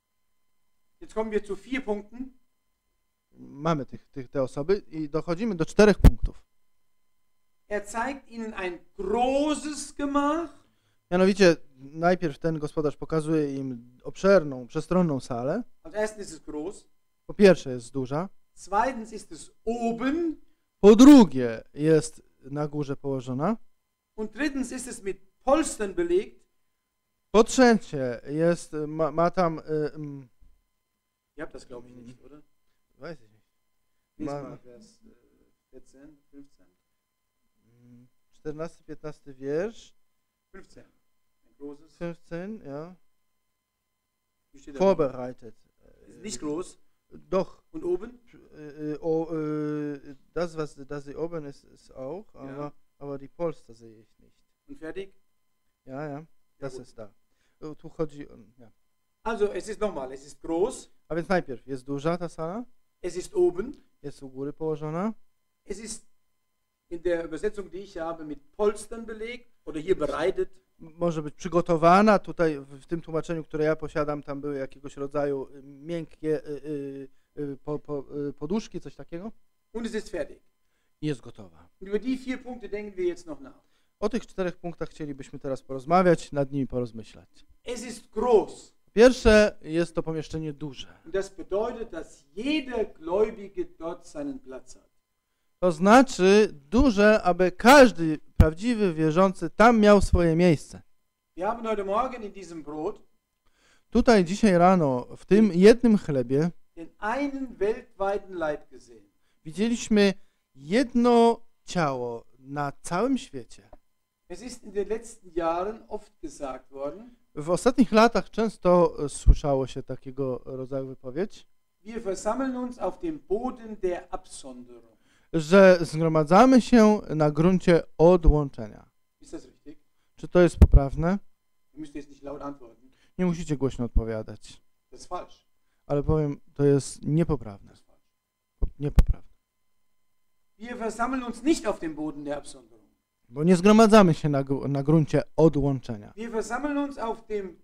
Jetzt kommen wir zu vier Punkten. mamy tych, tych, te osoby i dochodzimy do czterech punktów. Er zeigt ihnen ein großes Gemach, Mianowicie najpierw ten gospodarz pokazuje im obszerną, przestronną salę. als erstes ist es groß, Po pierwsze jest duża, zweitens ist es oben, po drugie jest na górze położona. Und drittens ist es mit Polstern belegt. Po trzecie, jest, ma, ma tam... Y, y, Ihr habt das, glaube ich, nicht, oder? weiß ich nicht. Lies Ma- mal Vers äh, vierzehn, fünfzehn. czternasty, piętnasty wiersz. fünfzehn. Ein großes. fünfzehn, ja. Wie steht da? Vorbereitet. Ist nicht groß. Doch. Und oben? Äh, oh, äh, das, was das hier oben ist, ist auch, Ja. aber, aber die Polster sehe ich nicht. Und fertig? Ja, ja, das gut. jest da. O, tu chodzi o... Ja. Also, es ist nochmal, es ist groß, A więc najpierw jest duża ta sala, es ist oben, jest u góry położona. es ist in der Übersetzung, die ich habe, mit Polstern belegt oder hier bereitet. M- Może być przygotowana. Tutaj w, w tym tłumaczeniu, które ja posiadam, tam były jakiegoś rodzaju y, miękkie y, y, y, po, po, y, poduszki, coś takiego. Und es ist fertig. I jest gotowa. Und über die vier Punkte denken wir jetzt noch nach. O tych czterech punktach chcielibyśmy teraz porozmawiać, nad nimi porozmyślać. Es ist groß. Pierwsze, jest to pomieszczenie duże. Und das bedeutet, dass jeder Gläubige dort seinen Platz hat. To znaczy duże, aby każdy prawdziwy wierzący tam miał swoje miejsce. Wir haben heute Morgen in diesem Brot Tutaj dzisiaj rano, w tym jednym chlebie, den einen weltweiten Leib gesehen. widzieliśmy jedno ciało na całym świecie. Es ist in den letzten Jahren oft gesagt worden, W ostatnich latach często e, słyszało się takiego rodzaju wypowiedź, wir versammeln uns auf dem Boden der Absonderung. że zgromadzamy się na gruncie odłączenia. Ist das richtig? Czy to jest poprawne? Ihr müsst jetzt nicht laut antworten. Nie musicie głośno odpowiadać, Das ist falsch. ale powiem, to jest niepoprawne. Das ist falsch. Po- Niepoprawne. Wir versammeln uns nicht auf dem Boden der Absonderung. Bo nie zgromadzamy się na, gru- na gruncie odłączenia. Wir versammeln uns auf dem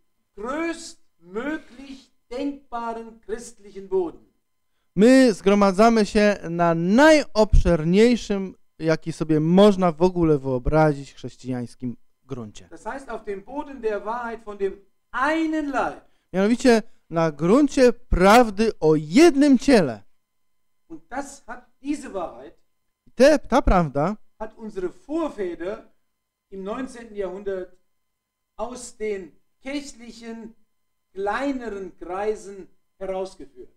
größtmöglich denkbaren christlichen Boden. My zgromadzamy się na najobszerniejszym, jaki sobie można w ogóle wyobrazić, chrześcijańskim gruncie. Das heißt auf dem Boden der Wahrheit von dem einen Leib. Mianowicie na gruncie prawdy o jednym ciele. Und das hat diese Wahrheit I te, ta prawda hat unsere Vorväter im neunzehnten Jahrhundert aus den kirchlichen kleineren Kreisen herausgeführt.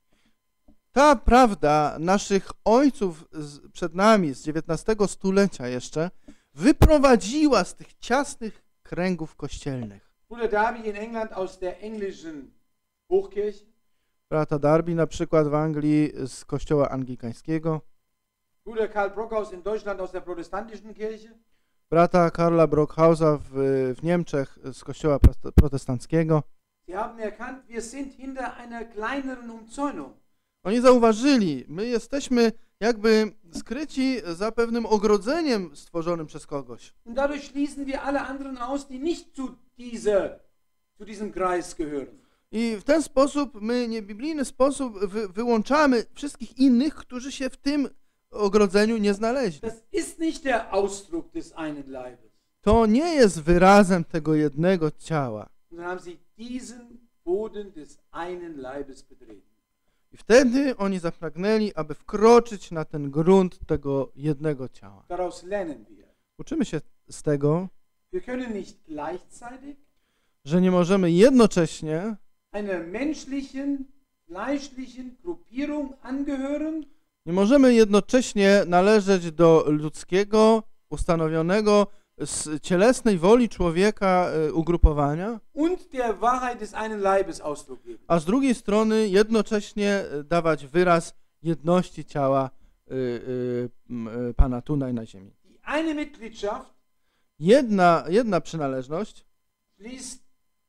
Ta prawda naszych ojców z, przed nami z dziewiętnastego stulecia jeszcze wyprowadziła z tych ciasnych kręgów kościelnych. Bruder Darby in England aus der englischen Hochkirche, Brata Darby na przykład w Anglii z kościoła anglikańskiego, Bruder Karl Brockhaus in Deutschland aus der protestantischen Kirche, brata Karla Brockhausa w, w Niemczech z kościoła prost- protestanckiego. sie haben erkannt, wir sind hinter einer kleineren Umzäunung. Oni zauważyli, my jesteśmy jakby skryci za pewnym ogrodzeniem stworzonym przez kogoś. Und dadurch schließen wir alle anderen aus, die nicht zu dieser, zu diesem Kreis gehören. I w ten sposób, my niebiblijny sposób wy, wyłączamy wszystkich innych, którzy się w tym ogrodzeniu nie znaleźli. Das ist nicht der Ausdruck des einen Leibes. To nie jest wyrazem tego jednego ciała. Und dann haben sie diesen Boden des einen Leibes betreten. I wtedy oni zapragnęli, aby wkroczyć na ten grunt tego jednego ciała. Daraus lernen wir. Uczymy się z tego, Wir können nicht gleichzeitig że nie możemy jednocześnie einer menschlichen, fleischlichen Gruppierung angehören Nie możemy jednocześnie należeć do ludzkiego, ustanowionego z cielesnej woli człowieka y, ugrupowania, und der Wahrheit des einen Leibes Ausdruck geben. a z drugiej strony jednocześnie y, dawać wyraz jedności ciała y, y, y, Pana tutaj na ziemi. Die eine Mitgliedschaft Jedna, jedna przynależność schließt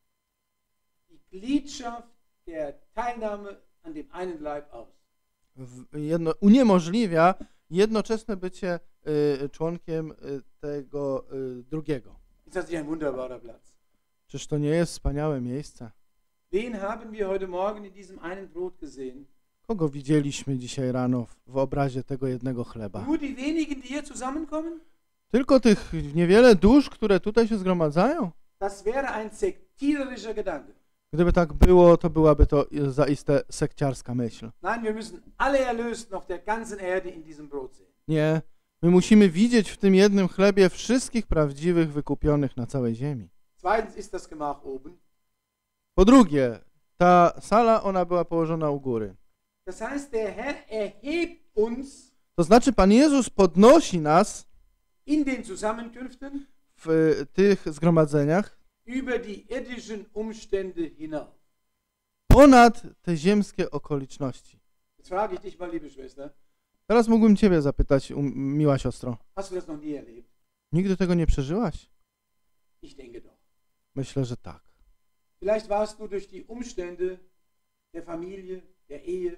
die Gliedschaft der Teilnahme an dem einen Leib aus. w- jedno, uniemożliwia jednoczesne bycie y, członkiem y, tego y, drugiego. Ist das nicht ein wunderbarer Platz? Czyż to nie jest wspaniałe miejsce? Wen haben wir heute Morgen in diesem einen Brot gesehen? Kogo widzieliśmy dzisiaj rano w, w obrazie tego jednego chleba? Nur die wenigen, die hier zusammenkommen? Tylko tych niewiele dusz, które tutaj się zgromadzają? Das wäre ein sektiererischer Gedanke. Gdyby tak było, to byłaby to zaiste sekciarska myśl. Nein, wir müssen alle Erlösten auf der ganzen Erde in diesem Brot sehen. Nie, My musimy widzieć w tym jednym chlebie wszystkich prawdziwych wykupionych na całej ziemi. Zweitens ist das Gemach oben. Po drugie, ta sala, ona była położona u góry. Das heißt, der Herr erhebt uns To znaczy Pan Jezus podnosi nas in den Zusammenkünften w y, tych zgromadzeniach über die irdischen Umstände hinauf. ponad te ziemskie okoliczności. Jetzt frage ich dich mal, liebe Schwester, Teraz mógłbym Ciebie zapytać, um, miła siostro, hast du das noch nie erlebt? nigdy tego nie przeżyłaś? Ich denke doch. Myślę, że tak. Vielleicht warst du durch die Umstände der Familie, der Ehe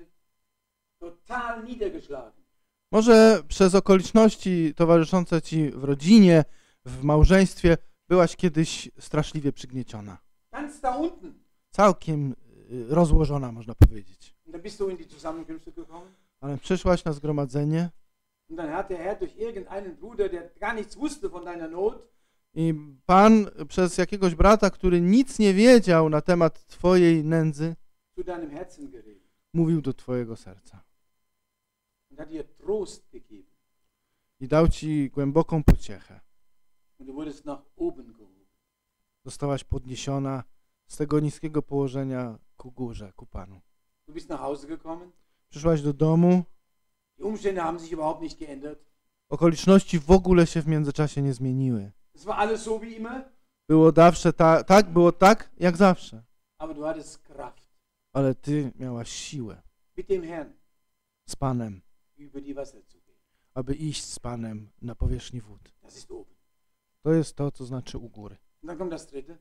total niedergeschlagen. Może przez okoliczności towarzyszące Ci w rodzinie, w małżeństwie byłaś kiedyś straszliwie przygnieciona. Ganz da unten. Całkiem y, rozłożona, można powiedzieć. Und dann bist du in die Zusammenkünfte gekommen. Ale przyszłaś na zgromadzenie Und dann hat der Herr durch irgendeinen Bruder, der gar nichts wusste von deiner Not, i Pan przez jakiegoś brata, który nic nie wiedział na temat Twojej nędzy, zu deinem Herzen geredet. mówił do Twojego serca Und hat dir Trost gegeben. i dał Ci głęboką pociechę. Und du wurdest nach oben gehoben. Zostałaś podniesiona z tego niskiego położenia ku górze, ku Panu. Du bist nach Hause gekommen. Przyszłaś do domu, Die Umstände haben sich überhaupt nicht geändert. okoliczności w ogóle się w międzyczasie nie zmieniły. Es war alles so wie immer, Było zawsze ta, tak, było tak jak zawsze, aber du hattest Kraft ale Ty miałaś siłę mit dem Herrn z Panem, über die Wasser zu gehen. aby iść z Panem na powierzchni wód. Das ist oben. To jest to, co znaczy u góry. Und dann kommt das dritte.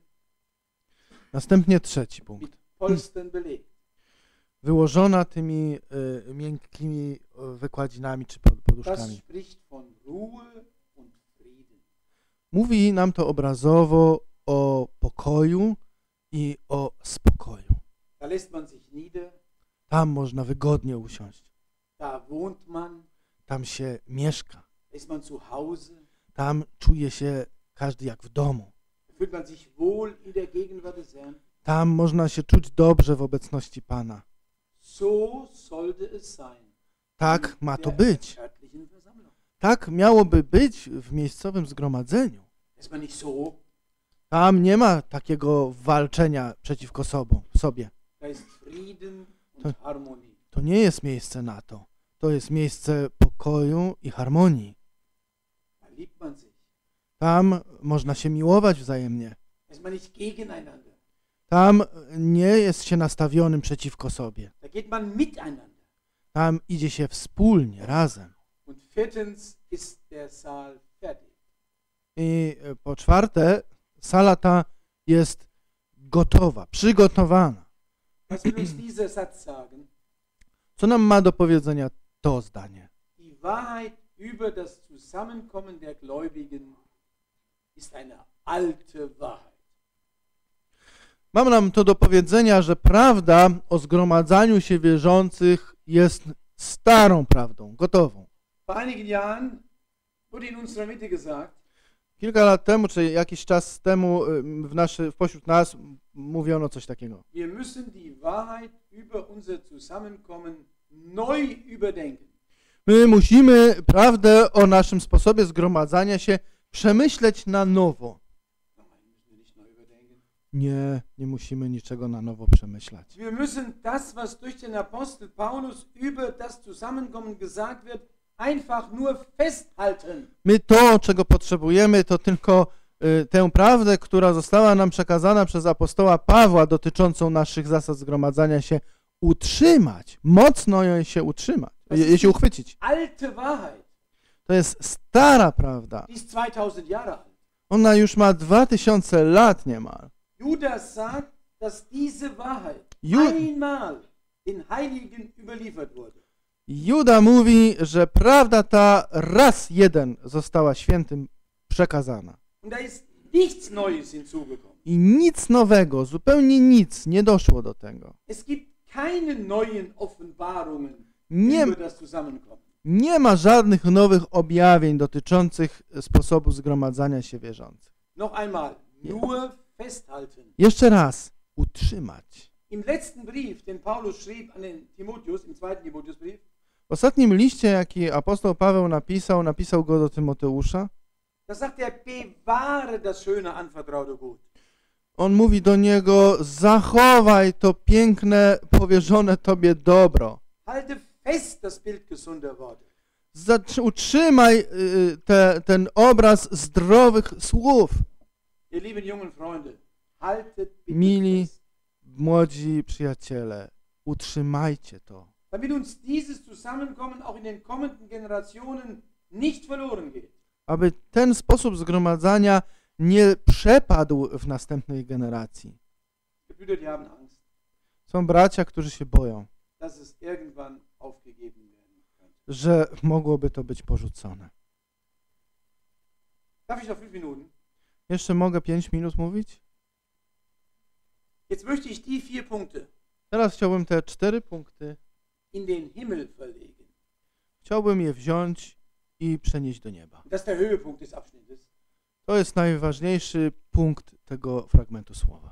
Następnie trzeci punkt. Mit Polstern belegt. Wyłożona tymi y, miękkimi y, wykładzinami czy pod, Das poduszkami. spricht von Ruhe und Frieden. Mówi nam to obrazowo o pokoju i o spokoju. Da lässt man sich nieder, Tam można wygodnie usiąść. da wohnt man, Tam się mieszka. da ist man zu Hause, Tam czuje się każdy jak w domu. da fühlt man sich wohl in der Gegenwart des Herrn. Tam można się czuć dobrze w obecności Pana. So sollte es sein. Tak ma in to der być. örtlichen Versammlung. Tak miałoby być w miejscowym zgromadzeniu. Ist man nicht so, Tam nie ma takiego walczenia przeciwko sobą, sobie. da ist Frieden und To- Harmonie. To nie jest miejsce na to. To jest miejsce pokoju i harmonii. Da liebt man sich. Tam można się miłować wzajemnie. Da ist man nicht gegeneinander. Tam nie jest się nastawionym przeciwko sobie. Da geht man miteinander. Tam idzie się wspólnie, razem. Und viertens ist der Saal fertig. I e, po czwarte, sala ta jest gotowa, przygotowana. Was will uns dieser Satz sagen? Co nam ma do powiedzenia to zdanie? Die Wahrheit über das Zusammenkommen der Gläubigen ist eine alte Wahrheit. Mam nam to do powiedzenia, że prawda o zgromadzaniu się wierzących jest starą prawdą, gotową. Vor einigen Jahren wurde in unserer Mitte gesagt, Kilka lat temu, czy jakiś czas temu ym, w naszy, w pośród nas mówiono coś takiego. wir müssen die Wahrheit über unser Zusammenkommen neu überdenken. My musimy prawdę o naszym sposobie zgromadzania się przemyśleć na nowo. Nein, müssen wir nicht neu überdenken. Nie, nie musimy niczego na nowo przemyślać. Wir müssen das, was durch den Apostel Paulus über das Zusammenkommen gesagt wird, einfach nur festhalten. My to, czego potrzebujemy, to tylko y, tę prawdę, która została nam przekazana przez apostoła Pawła dotyczącą naszych zasad zgromadzania się, utrzymać, mocno ją się utrzymać, je, się uchwycić. Alte Wahrheit, To jest stara prawda. die ist zweitausend Jahre alt. Ona już ma dwa tysiące lat niemal. Judas sagt, dass diese Wahrheit Ju einmal den Heiligen überliefert wurde. Juda mówi, że prawda ta raz jeden została świętym przekazana. Und da ist nichts Neues hinzugekommen. I nic nowego, zupełnie nic nie doszło do tego. Es gibt keine neuen Offenbarungen Nie, über das Zusammenkommen. nie ma żadnych nowych objawień dotyczących sposobu zgromadzania się wierzących. Noch einmal, nur festhalten. Jeszcze raz, utrzymać. Im letzten Brief, den Paulus schrieb an den Timotheus, im zweiten Timotheusbrief, W ostatnim liście, jaki apostoł Paweł napisał, napisał go do Tymoteusza. Da sagt er, bewahre das schöne anvertraute Gut. On mówi do niego, zachowaj to piękne, powierzone tobie dobro. Halte fest das Bild gesunder Worte. Zatr- utrzymaj y, te, ten obraz zdrowych słów. Ihr lieben jungen Freunde, haltet bitte Mili, fest. młodzi przyjaciele, utrzymajcie to. Damit uns dieses Zusammenkommen auch in den kommenden Generationen nicht verloren geht. Aby ten sposób zgromadzania nie przepadł w następnej generacji. Gebrüder, die haben Angst, Są bracia, którzy się boją, dass es irgendwann aufgegeben werden könnte. że mogłoby to być porzucone. Darf ich noch fünf Minuten? Jeszcze mogę pięć minut mówić? Jetzt möchte ich die vier Punkte Teraz chciałbym te cztery punkty, in den Himmel verlegen. chciałbym je wziąć i przenieść do nieba. Das ist der Höhepunkt des Abschnittes. To jest najważniejszy punkt tego fragmentu słowa.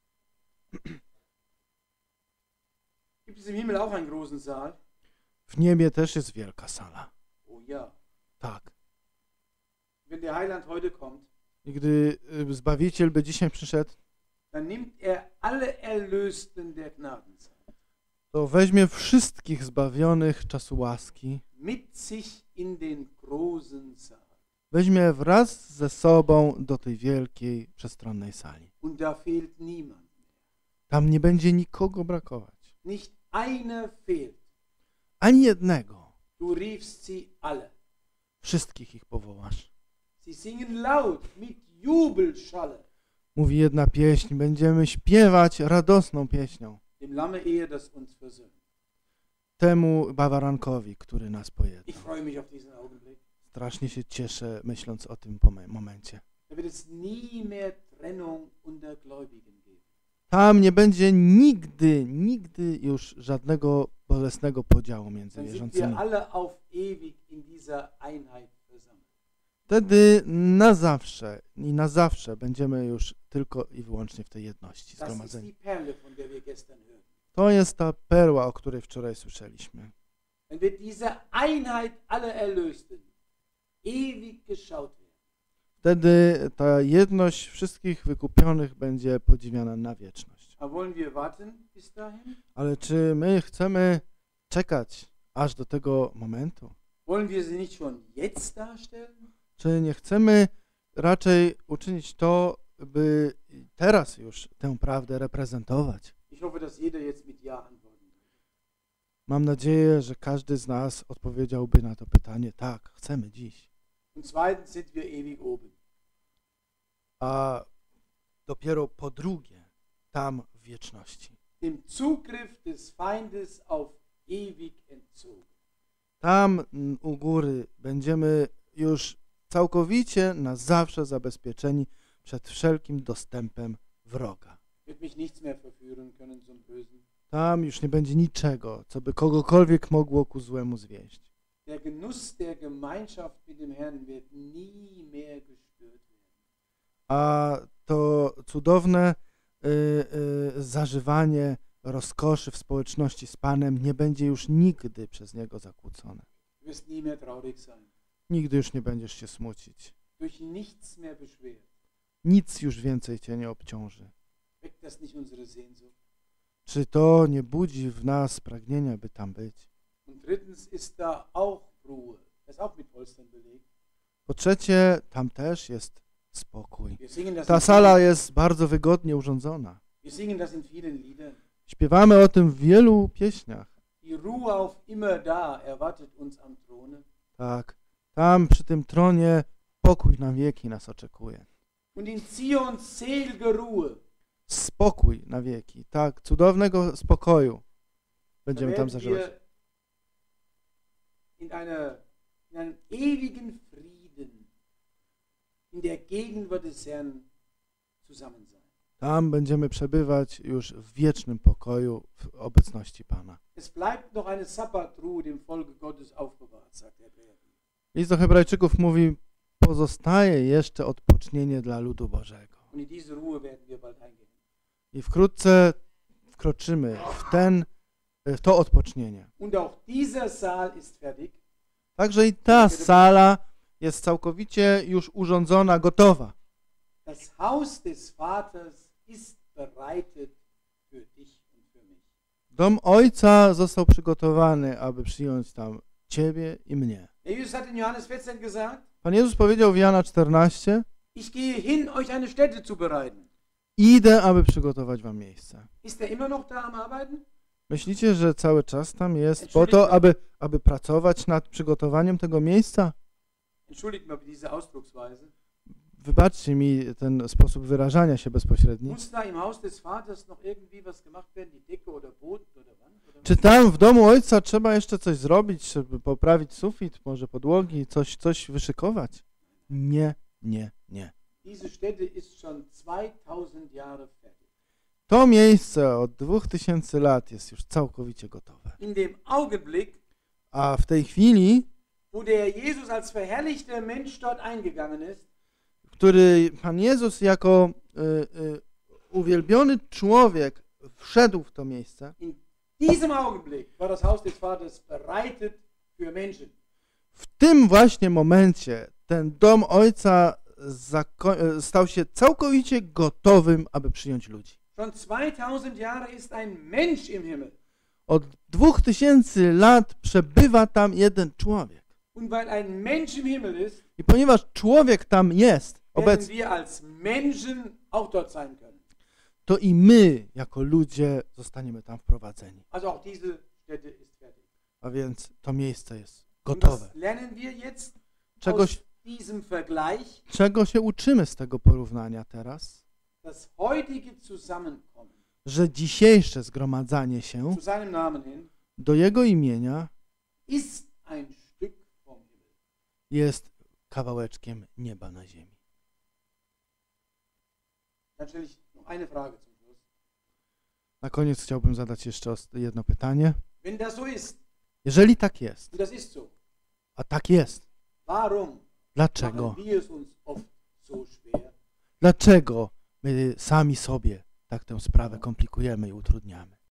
Gibt es im Himmel auch einen großen Saal? W niebie też jest wielka sala. Oh ja. Tak. Wenn der Heiland heute kommt, I gdy y, Zbawiciel by dzisiaj przyszedł, dann nimmt er alle Erlösten der Gnadenzeit to weźmie wszystkich zbawionych czasu łaski, mit sich in den großen Saal. weźmie wraz ze sobą do tej wielkiej, przestronnej sali. Und da fehlt niemand mehr. Tam nie będzie nikogo brakować. Nicht einer fehlt. Ani jednego. Du riefst sie alle. Wszystkich ich powołasz. Sie singen laut mit Jubelschalle. Mówi jedna pieśń, będziemy śpiewać radosną pieśnią. Dem Lamme Ehe, das uns versöhnt. Temu bawarankowi, który nas Ich pojednał. freue mich auf diesen Augenblick. Strasznie się cieszę, myśląc o tym pome- momencie. Da wird es nie mehr Trennung unter Gläubigen geben. Tam nie będzie nigdy, nigdy już żadnego bolesnego podziału między Dann sind wir wierzącymi. alle auf ewig in dieser Einheit versammelt. Wtedy na zawsze i na zawsze będziemy już tylko i wyłącznie w tej jedności Das ist zgromadzeni. die Perle, von der wir gestern hörten. To jest ta perła, o której wczoraj słyszeliśmy. Wenn wir diese Einheit aller Erlösten ewig geschaut werden, Wtedy ta jedność wszystkich wykupionych będzie podziwiana na wieczność. aber wollen wir warten bis dahin? Ale czy my chcemy czekać aż do tego momentu? Wollen wir sie nicht schon jetzt darstellen? Czy nie chcemy raczej uczynić to, by teraz już tę prawdę reprezentować? Ich hoffe, dass jeder jetzt mit Ja antworten wird. Mam nadzieję, że każdy z nas odpowiedziałby na to pytanie, tak, chcemy dziś. Und zweitens sind wir ewig oben. A dopiero po drugie, tam w wieczności. Dem Zugriff des Feindes auf ewig entzogen. Tam mm, u góry będziemy już całkowicie na zawsze zabezpieczeni przed wszelkim dostępem wroga. Wird mich nichts mehr verführen können zum Bösen. Tam już nie będzie niczego, co by kogokolwiek mogło ku złemu zwieść. Der Genuss der Gemeinschaft mit dem Herrn wird nie mehr gestört werden. A to cudowne y, y, zażywanie rozkoszy w społeczności z Panem nie będzie już nigdy przez Niego zakłócone. Du wirst nie mehr traurig sein. Nigdy już nie będziesz się smucić. Durch nichts mehr beschwert. Nic już więcej Cię nie obciąży. Weckt das nicht unsere Sehnsucht? Czy to nie budzi w nas pragnienia, by tam być? Und drittens ist da auch Ruhe. Das ist auch mit Polstern belegt. Po trzecie, tam też jest spokój. Wir singen das Ta in sala vielen, jest bardzo wygodnie urządzona. wir singen das in vielen Liedern. Śpiewamy o tym w wielu pieśniach. Die Ruhe auf immer da erwartet uns am Throne. Tak, tam przy tym tronie pokój na wieki nas oczekuje. Und in Zions selige Ruhe. Spokój na wieki, tak, cudownego spokoju Da będziemy tam werden zażywać. wir in, einer, in einem ewigen Frieden in der Gegenwart des Herrn zusammen sein. Tam będziemy przebywać już w wiecznym pokoju w obecności Pana. Es bleibt noch eine Sabbatruhe dem Volke Gottes aufbewahrt, sagt der Hebräerbrief. List do Hebrajczyków mówi, pozostaje jeszcze odpocznienie dla ludu Bożego. Und in diese Ruhe werden wir bald eingehen. I wkrótce wkroczymy w ten w to odpocznienie. Und auch dieser Saal ist fertig. Także i ta sala jest całkowicie już urządzona, gotowa. Das Haus des Vaters ist bereitet für dich und für mich. Dom Ojca został przygotowany, aby przyjąć tam Ciebie i mnie. Der Jesus hat in Johannes vierzehn gesagt, Pan Jezus powiedział w Jana czternaście, ich gehe hin, euch eine Stätte zu bereiten. idę, aby przygotować wam miejsce. Ist er immer noch da am Arbeiten? Myślicie, że cały czas tam jest po to, aby, aby pracować nad przygotowaniem tego miejsca? Entschuldigt mir diese Ausdrucksweise. Wybaczcie mi ten sposób wyrażania się bezpośredni. Muss da im Haus des Vaters noch irgendwie was gemacht werden, die Decke oder Boden oder Wand? Oder Czy tam w domu Ojca trzeba jeszcze coś zrobić, żeby poprawić sufit, może podłogi, coś, coś wyszykować? Nie, nie, nie. Diese Stätte ist schon zweitausend Jahre fertig. To miejsce od dwóch tysięcy lat jest już całkowicie gotowe. In dem Augenblick, A w tej chwili, wo der Jesus als verherrlichter Mensch dort eingegangen ist, w której Pan Jezus jako y, y, uwielbiony człowiek wszedł w to miejsce, in diesem Augenblick war das Haus des Vaters bereitet für Menschen. w tym właśnie momencie ten dom Ojca zako- stał się całkowicie gotowym, aby przyjąć ludzi. Schon zweitausend Jahre ist ein Mensch im Himmel. Od dwóch tysięcy lat przebywa tam jeden człowiek. Und weil ein Mensch im Himmel ist, I ponieważ człowiek tam jest werden obecny, wir als Menschen auch dort sein können. to i my, jako ludzie, zostaniemy tam wprowadzeni. Also auch diese Stätte ist fertig. A więc to miejsce jest Und gotowe. was lernen wir jetzt Czegoś, aus diesem Vergleich? czego się uczymy z tego porównania teraz? Das heutige Zusammenkommen Że dzisiejsze zgromadzanie się zu seinem Namen hin do Jego imienia ist ein Stück vom Himmel. jest kawałeczkiem nieba na ziemi. Dann stelle ich noch eine Frage zum Schluss. Na koniec chciałbym zadać jeszcze os- jedno pytanie. Wenn das so ist, Jeżeli tak jest, und das ist so, a tak jest, warum dlaczego? machen wir es uns oft so schwer? Dlaczego my sami sobie tak tę sprawę komplikujemy i utrudniamy?